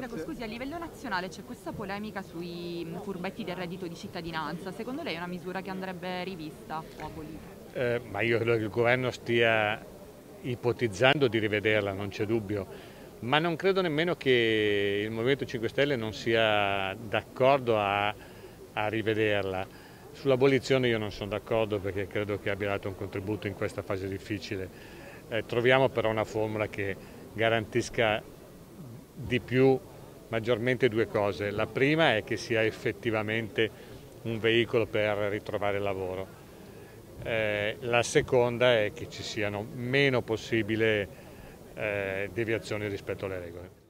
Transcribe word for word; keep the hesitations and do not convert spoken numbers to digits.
Prego, scusi, a livello nazionale c'è questa polemica sui furbetti del reddito di cittadinanza. Secondo lei è una misura che andrebbe rivista o abolita? Eh, ma io credo che il governo stia ipotizzando di rivederla, non c'è dubbio, ma non credo nemmeno che il Movimento cinque Stelle non sia d'accordo a, a rivederla. Sull'abolizione io non sono d'accordo perché credo che abbia dato un contributo in questa fase difficile. Eh, troviamo però una formula che garantisca di più, maggiormente due cose. La prima è che sia effettivamente un veicolo per ritrovare lavoro. Eh, la seconda è che ci siano meno possibili eh, deviazioni rispetto alle regole.